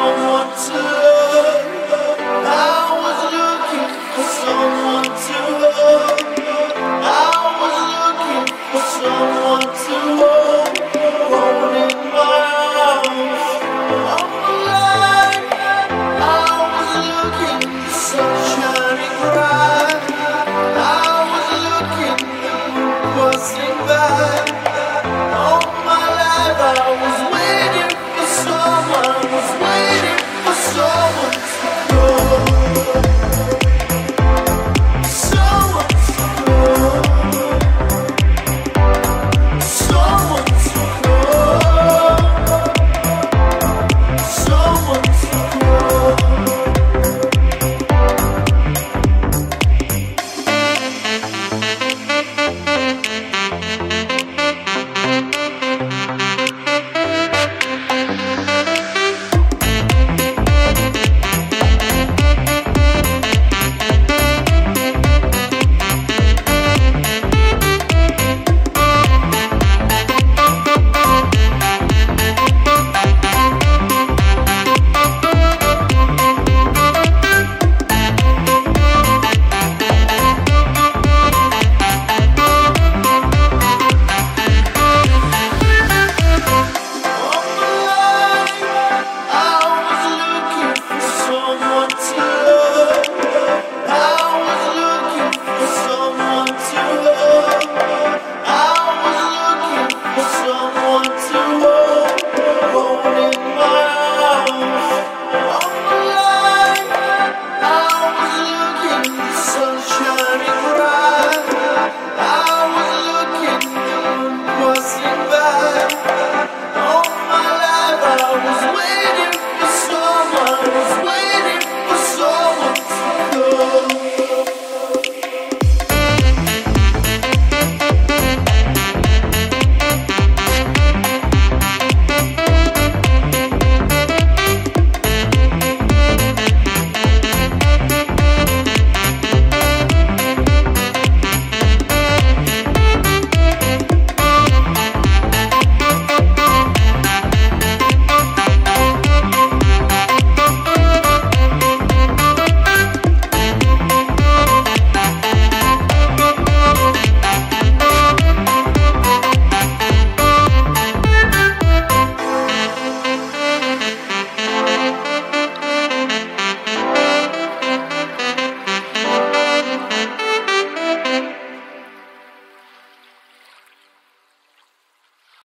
someone to love. I was looking for someone to love. I was looking for someone to hold, hold in my arms. I'm alive. I was looking for sunshine bright. I was looking, the moon passing by. All my life I was waiting for someone, was waiting for someone to go. Someone to go. Someone to go. Someone to go.